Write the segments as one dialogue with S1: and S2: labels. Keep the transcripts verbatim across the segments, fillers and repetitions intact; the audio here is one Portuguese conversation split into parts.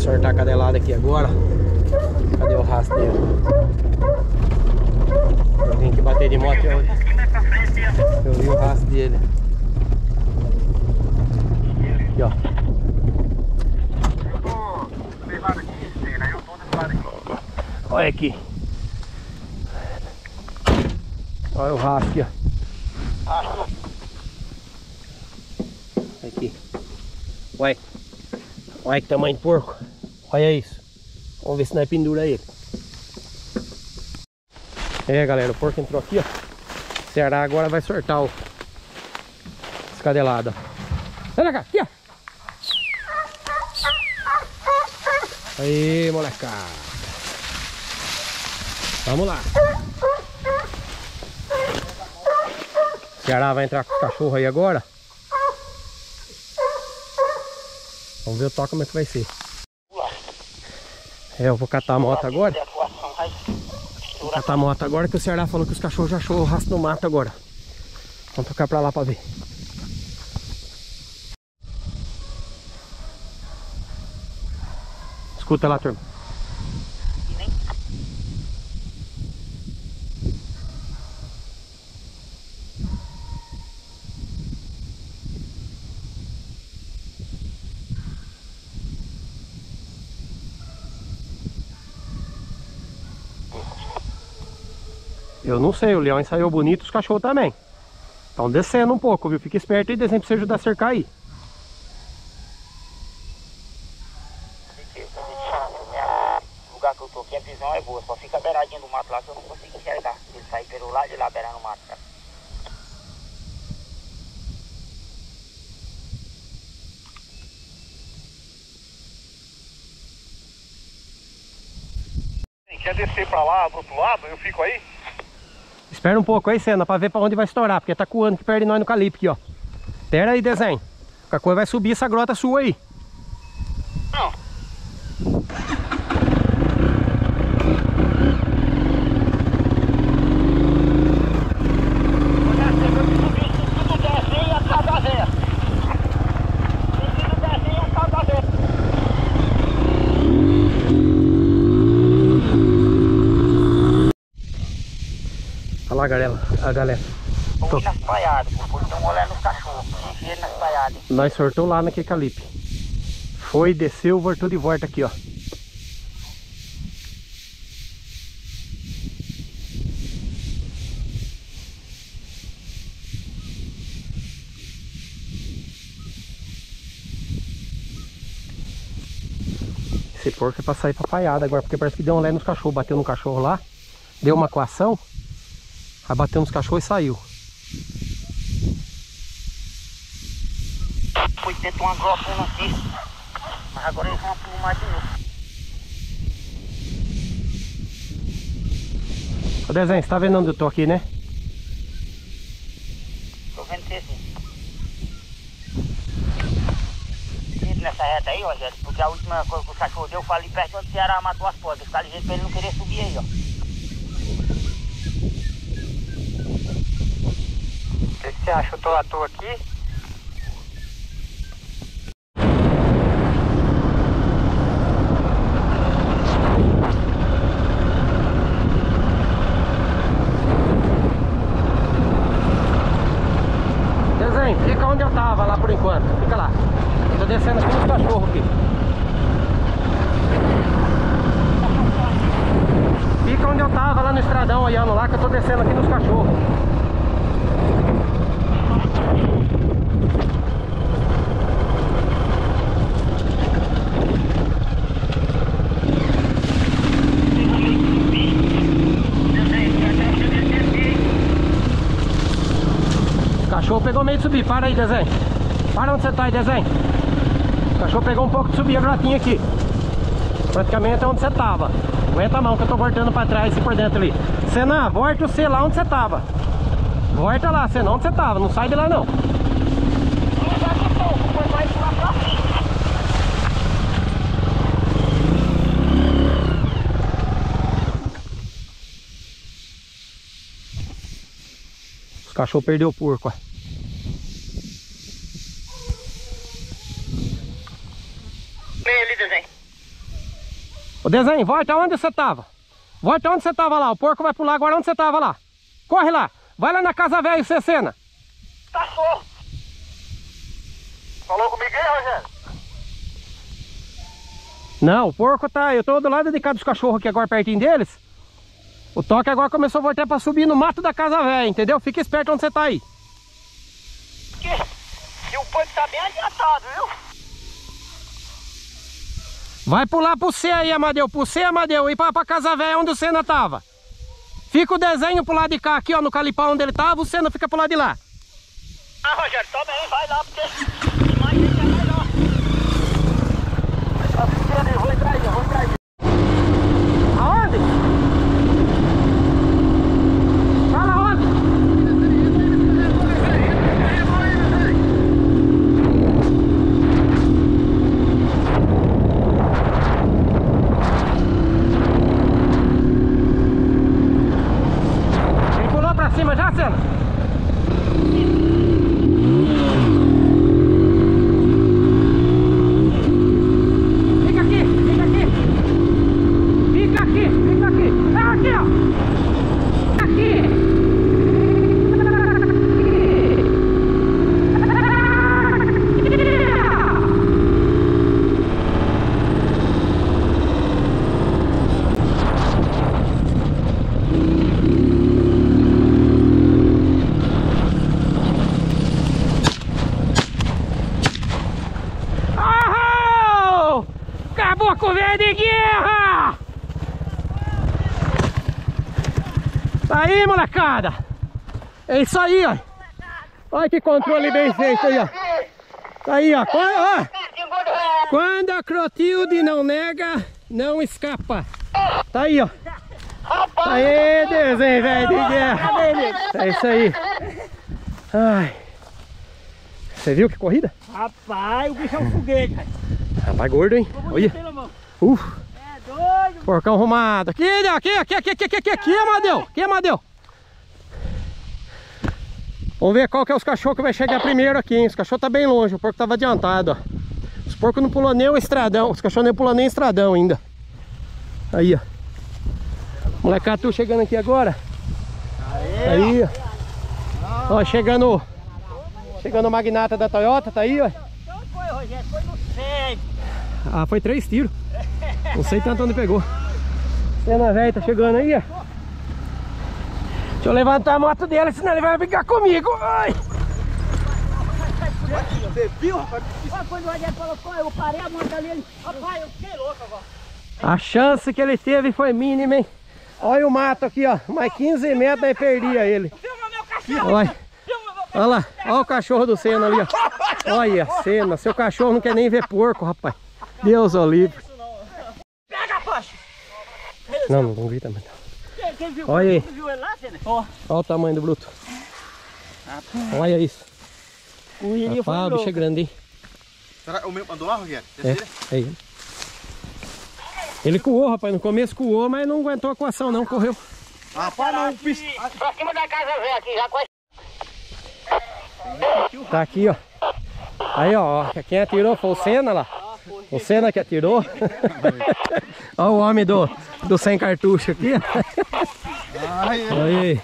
S1: sortar a cadelada aqui agora. Cadê o rastro dele? Eu vim aqui bater de moto e eu, eu vi o rastro dele. Aqui, ó. Olha aqui. Olha o rastro aqui, ó. Aqui. Ué. Olha que tamanho de porco. Olha isso. Vamos ver se nós pendura ele. É, galera, o porco entrou aqui, ó. O Ceará agora vai sortar o escadelado. Olha cá, aqui, ó. Aí, molecada. Vamos lá. O Ceará vai entrar com os cachorros aí agora. Vamos ver o toque como é que vai ser. É, eu vou catar a moto agora. Vou catar a moto agora que o Ceará falou que os cachorros já achou o rastro no mato agora. Vamos tocar pra lá pra ver. Escuta lá, turma. Eu não sei, o leão ensaiou bonito, os cachorros também. Estão descendo um pouco, viu? Fica esperto aí, desenho pra você ajudar a cercar aí.
S2: O lugar que eu tô aqui, a visão é boa, só fica beiradinha do mato lá que eu não consigo enxergar. Ele sai pelo lado de lá, beirando o mato, cara.
S3: Quer descer pra lá, pro outro lado? Eu fico aí?
S1: Espera um pouco aí, Senna, pra ver pra onde vai estourar, porque tá coando que perde nós no calipe aqui, ó. Espera aí, desenho. Qualquer coisa vai subir essa grota sua aí.
S3: Não.
S1: Olha lá, galera, a galera.
S2: Tô nas paiadas, pô, estão olhando nos cachorros, encher nas paiadas.
S1: Nós sortou lá naquele calipe. Foi, desceu, voltou de volta aqui, ó. Esse porco é pra sair pra paiada agora, porque parece que deu um lé nos cachorros, bateu no cachorro lá, deu uma coação, aí bateu nos cachorros e saiu.
S2: Foi dentro uma grotona aqui, mas agora eles vão aprumar de novo.
S1: Ô desenho, você tá vendo onde eu tô aqui, né?
S2: Tô vendo que sim. Nessa reta aí, Rogério, porque a última coisa que o cachorro deu foi ali perto onde o Ceará matou as portas. Ficar ligeiro pra ele não querer subir aí, ó.
S3: O que, que você acha? Eu tô à toa aqui?
S1: Desenho, fica onde eu tava lá por enquanto, fica lá. Eu tô descendo aqui nos cachorros aqui. Fica onde eu tava lá no estradão olhando lá, que eu tô descendo aqui nos cachorros. O cachorro pegou meio de subir, para aí, desenho. Para onde você tá aí, desenho. O cachorro pegou um pouco de subir a grotinha aqui. Praticamente é onde você tava. Aguenta a mão que eu tô voltando pra trás e por dentro ali. Senna, volta você lá onde você tava. Volta lá, Senna, onde você tava. Não sai de lá não. Os cachorros perderam o porco, ó.
S2: Vem ali, desenho.
S1: Desenho, volta onde você tava. Volta onde você tava lá. O porco vai pular agora onde você tava lá. Corre lá. Vai lá na casa velha, Cecena.
S3: Cachorro! Falou comigo aí, Rogério?
S1: Não, o porco tá... Eu tô do lado de cá dos cachorros aqui agora, pertinho deles. O toque agora começou a voltar pra subir no mato da casa velha, entendeu? Fica esperto onde você tá aí.
S2: Que? E o porco tá bem adiantado, viu?
S1: Vai pular pro C aí, Amadeu. Pro C, Amadeu. E pra, pra casa velha onde o Senna tava. Fica o desenho pro lado de cá, aqui ó, no calipau onde ele tava. O Senna fica pro lado de lá.
S2: Ah, Rogério, toma aí, vai lá, porque mais gente é melhor. Eu vou entrar aí, eu vou entrar aí.
S1: Aonde? Fala onde? Ele pulou pra cima já, Senna? Caboclo velho de guerra! Tá aí, molecada! É isso aí, ó! Olha que controle bem feito aí, ó! Tá aí, ó! Quando, ó. Quando a Clotilde não nega, não escapa! Tá aí, ó! Aê, desenho velho de guerra! É isso aí! Ai! Você viu que corrida?
S2: Rapaz, o bicho é um foguete, cara.
S1: Rapaz, gordo, hein? Olha! Uh.
S2: É doido!
S1: Porcão arrumado. Aqui, aqui, aqui, aqui, aqui, aqui, aqui, Amadeu. Aqui, Amadeu. Vamos ver qual que é os cachorros que vai chegar primeiro aqui, hein? Os cachorros tá bem longe, o porco tava adiantado, ó. Os porcos não pulou nem o estradão, os cachorros nem pulou nem o estradão ainda. Aí, ó. Molecada, tu chegando aqui agora. Aí, ó. Ó, chegando. Chegando o magnata da Toyota, tá aí, ó.
S2: Então foi, Rogério, foi no cego.
S1: Ah, foi três tiros. Não sei tanto onde pegou. Cena velho tá chegando aí, ó. Deixa eu levantar a moto dele, senão ele vai brigar comigo. Ai.
S2: Você viu, rapaz? Quando o Rogério colocou, eu parei a moto ali, ele... Rapaz, eu fiquei louco agora.
S1: A chance que ele teve foi mínima, hein? Olha o mato aqui, ó. Mais quinze metros aí perdia ele.
S2: Filma meu cachorro!
S1: Olha. Olha lá, olha o cachorro do Senna ali, ó. Olha, Senna, seu cachorro não quer nem ver porco, rapaz. Deus o livre.
S2: Pega, Pacho!
S1: Não, não grita mais.
S2: Quem, quem viu?
S1: Olha aí.
S2: Quem viu ele lá, Senna? Ó.
S1: Olha o tamanho do bruto. Olha isso.
S2: O Irinho foi
S1: Ah, o bicho é
S2: louco.
S1: grande, hein?
S3: Será o meu mandou lá, Rogério?
S1: É, é ele. Ele coou, rapaz. No começo coou, mas não aguentou a coação, não. Correu.
S3: Rapaz, não, piso.
S2: Pra cima da casa velha aqui, já quase.
S1: Tá aqui, ó. Aí, ó. Quem atirou foi o Senna lá. O Senna que atirou. Olha o homem do, do sem cartucho aqui. Olha aí.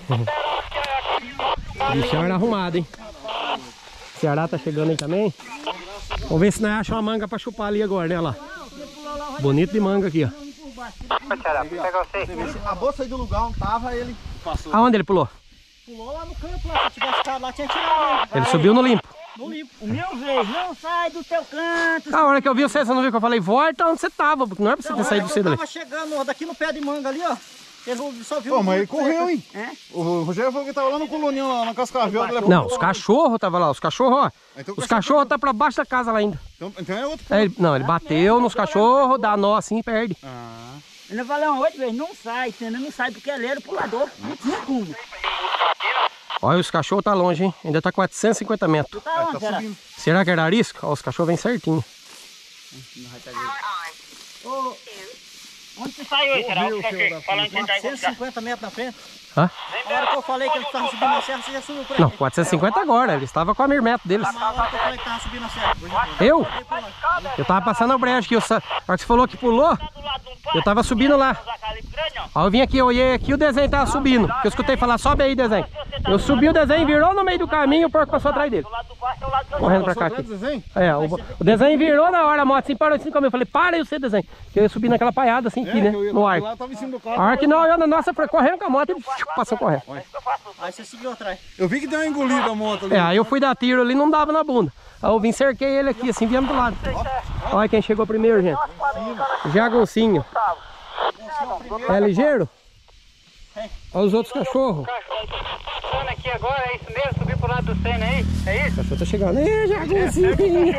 S1: O bichão era arrumado, hein? O Ceará tá chegando aí também. Vamos ver se nós achamos uma manga pra chupar ali agora, né? Olha lá. Bonito de manga aqui, ó.
S3: Pega você. A bolsa aí do lugar onde tava, ele passou.
S1: Aonde ele pulou?
S2: Pulou lá no campo, lá. Se tivesse ficado lá, tinha tirado ele.
S1: Ele subiu no limpo.
S2: No limpo. O meu veio, não sai do teu canto.
S1: A hora que eu vi você, você não viu que eu falei? Volta onde você tava, porque não é pra você ter saído cedo
S4: Eu
S1: ali.
S4: tava chegando daqui no pé de manga ali, ó. Ele só viu.
S3: Pô,
S4: um
S3: mas ele
S4: pouco
S3: correu,
S4: seco.
S3: hein?
S4: É?
S3: O Rogério falou que tava lá no coloninho, lá na Cascavel.
S1: Não, os cachorros tava lá. Os cachorros, ó.
S3: Então,
S1: Os cachorros tá pra baixo da casa lá ainda.
S3: Então, então é outro.
S1: É, ele- não, ele bateu nos cachorros, dá nó assim e perde.
S3: Ah.
S2: Ele falou uma oito vezes, não sai, entendeu? Não sai porque ele era o pulador. Não tinha como.
S1: Olha, os cachorros tá longe, hein? Ainda tá quatrocentos e cinquenta metros.
S2: Tá onde,
S3: Tá
S2: será?
S3: subindo.
S1: Será que era arisco? Ó, os cachorros vêm certinho.
S2: Ô, Onde você saiu aí, será?
S4: Ouviu,
S2: O que
S4: senhor,
S2: tá falando que ele tá
S4: quatrocentos e
S2: encontrando.
S4: cinquenta metros na frente.
S1: Hã?
S4: Na hora que eu falei que ele estava subindo a serra, você já subiu por aí.
S1: Não, quatrocentos e cinquenta agora, ele estava com a mirmeta deles.
S4: Na hora que eu falei que estava subindo a serra.
S1: Eu? Eu tava passando o brejo aqui, eu sa... a hora que você falou que pulou, eu tava subindo lá. Aí eu vim aqui, eu olhei aqui, o desenho tava subindo. Porque eu escutei falar, sobe aí, desenho. Eu subi o desenho, virou no meio do caminho, o porco passou atrás dele. Correndo pra cá aqui. É, o, o desenho virou na hora, a moto assim, parou assim comigo. Eu falei, para aí você, desenho. Porque eu ia subir naquela paiada assim aqui, né, no ar. A hora que não, eu na nossa, foi correndo com a moto, ele passou correndo.
S4: Aí você seguiu atrás.
S3: Eu vi que deu uma engolida a moto ali.
S1: É, aí eu fui dar tiro ali, não dava na bunda. Aí eu vim, cerquei ele aqui, assim, viemos do lado. Olha quem chegou primeiro, gente. Jaguncinho. É ligeiro? Olha os outros cachorros.
S2: Passando aqui agora, é isso mesmo? Subir pro lado do Senna aí? É isso?
S1: O cachorro tá chegando. Ê, Jaguncinho!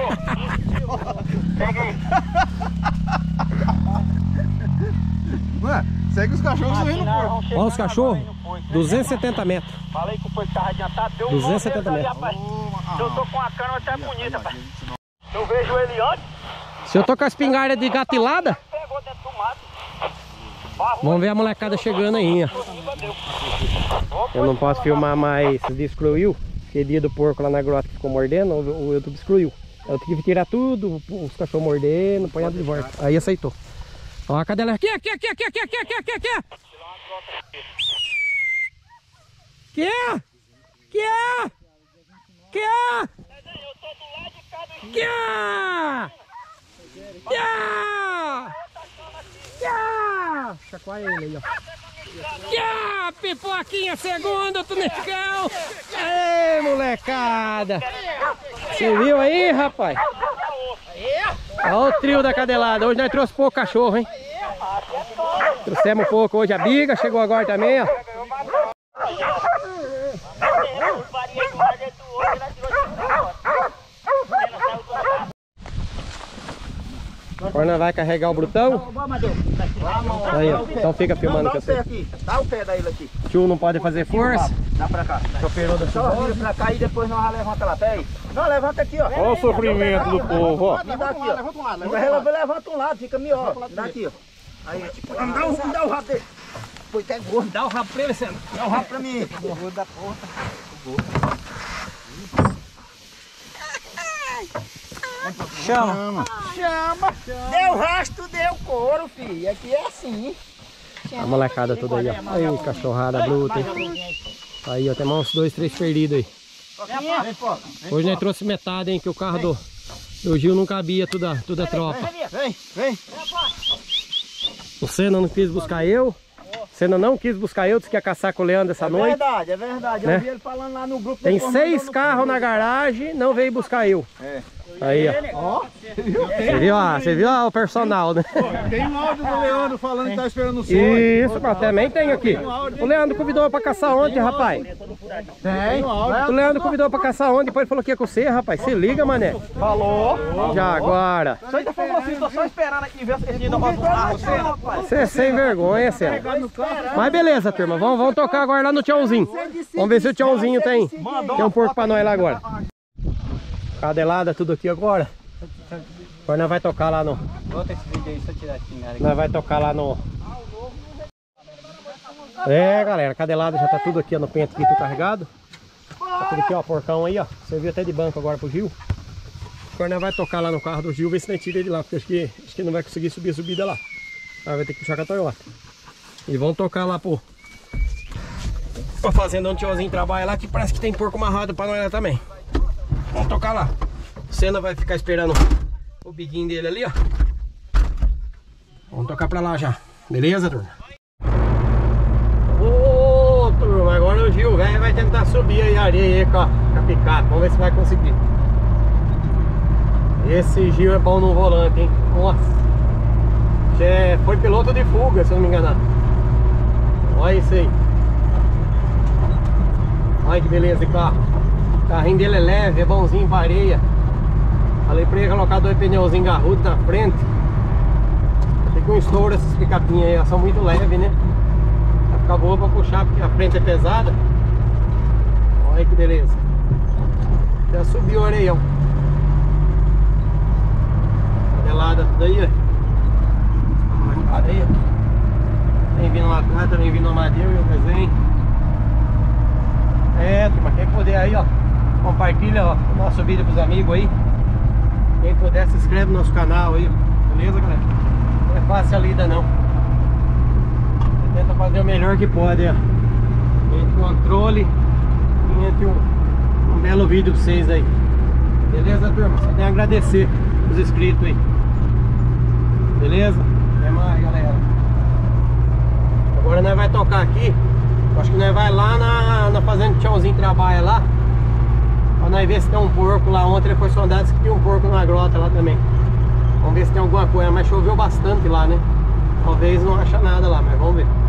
S2: Pega aí.
S3: Ué, segue os cachorros sorrindo no porco.
S1: Olha os cachorros. duzentos e setenta metros.
S2: Falei que o porco tava adiantado, deu um
S1: duzentos e setenta metros.
S2: Se eu tô com a cana, até bonita, rapaz. Se eu vejo ele antes,
S1: Se eu tô com a espingarda de gatilada,
S2: pegou dentro do mato.
S1: vamos ver a molecada chegando aí, ó. Eu não posso filmar mais destruiu, porque dia do porco lá na grota que ficou mordendo, o YouTube excluiu. Eu tive que tirar tudo, os cachorros mordendo, apanhado de volta. Aí aceitou. Ó a cadela aqui, aqui, aqui, aqui, aqui, aqui, aqui, aqui, aqui. Que? Que? Que? Que? Que? Que? Chacoalha ele aí, ó. Que? Pipoquinha segunda, Tunicão. Ei, molecada. Você viu aí, rapaz? Olha o trio da cadelada. Hoje nós trouxemos pouco cachorro, hein? Trouxemos um pouco hoje a biga, chegou agora também, ó. Agora nós vai carregar o brutão. Aí, ó. Então fica filmando que você.
S2: Dá o pé da ele aqui.
S1: Tio não pode fazer força.
S2: Dá pra cá.
S1: Chopeirou da
S2: Só vira pra cá e depois nós levanta lá. Pera aí. Não, levanta aqui, ó.
S3: Olha o sofrimento do povo, ó.
S2: Me dá aqui, ó. Levanta um lado. Levanta um lado, fica melhor. Me dá aqui, ó. Aí, tipo, dá o, dá o rabo dele. Foi até gordo.
S1: Dá o rabo pra ele, Sena.
S2: Dá o rabo pra mim. Gordo da porra.
S3: Chama.
S2: Chama. Deu rastro, deu couro, filho. Aqui é assim.
S1: A molecada toda aí, ó. Aí, cachorrada bruta, hein? Aí, ó. Tem uns dois, três perdidos aí. Hoje nós trouxe metade, hein? Que o carro do, do Gil não cabia toda, toda a tropa.
S2: Vem, vem.
S1: O Senna não quis buscar eu. O Senna não quis buscar eu, disse que ia caçar com o Leandro essa
S2: É
S1: noite.
S2: verdade, é verdade.
S1: Né?
S2: Eu vi ele falando lá no grupo.
S1: Tem
S2: depois
S1: seis
S2: mandou no
S1: carros na garagem, não veio buscar eu.
S2: É.
S1: Aí, ó. Você viu, ah, você viu ah, o personal, né?
S3: Tem um áudio do Leandro falando que tá esperando o senhor.
S1: Isso, mas também tem aqui. O Leandro convidou eu pra caçar ontem, rapaz. Tem. O Leandro convidou pra caçar ontem, depois ele falou que ia com você, rapaz. Se liga, mané.
S2: Falou.
S1: Já agora.
S2: Só ainda falou assim, tô só esperando aqui ver se ele ainda vai carro, rapaz.
S1: Você é sem vergonha, Senna. Mas beleza, turma. Vamos, vamos tocar agora lá no Tchãozinho. Vamos ver se o Tchãozinho tem, tem um porco pra nós lá agora. Cadelada tudo aqui agora. Agora nós vai tocar lá no...
S2: Bota esse vídeo aí, só tirar aqui, galera.
S1: Nós vai tocar lá no... É, galera, a cadelada já tá tudo aqui ó, no pente aqui, tudo carregado. Tá tudo aqui, ó, porcão aí, ó. Serviu até de banco agora pro Gil. Agora nós vai tocar lá no carro do Gil, ver se nós tira ele lá, porque acho que, acho que não vai conseguir subir a subida lá. Aí vai ter que puxar com a Toyota. E vão tocar lá pro... pra fazenda onde o tiozinho trabalha lá, que parece que tem porco amarrado pra nós lá também. Vamos tocar lá. O Senna vai ficar esperando o biguinho dele ali, ó. Vamos tocar pra lá já. Beleza, turma? Ô, turma, agora o Gil velho vai tentar subir aí a areia aí com a, com a picape. Vamos ver se vai conseguir. Esse Gil é bom no volante, hein? Nossa. É, foi piloto de fuga, se eu não me enganar. Olha isso aí. Olha que beleza de carro. O carrinho dele é leve, é bonzinho para areia. Falei pra ele colocar dois pneuzinhos garrudos na frente. Fica um estouro essas picapinhas aí, elas são muito leves, né? Vai ficar boa pra puxar porque a frente é pesada. Olha que beleza. Já subiu o areião. Cadelada tudo aí, ó. Areia. compartilha ó, o nosso vídeo pros amigos aí. Quem puder se inscreve no nosso canal aí, beleza galera? Não é fácil a lida não. Você tenta fazer o melhor que pode, ó. Entre controle e entre um, um belo vídeo pra vocês aí. Beleza, turma? Só tenho a agradecer os inscritos aí. Beleza? Até mais, galera. Agora nós vai tocar aqui. Acho que nós vai lá na, na fazenda que o Tchãozinho trabalha lá. Pra nós ver se tem um porco lá. Ontem ele foi sondado, disse que tinha um porco na grota lá também. Vamos ver se tem alguma coisa. Mas choveu bastante lá, né? Talvez não acha nada lá, mas vamos ver.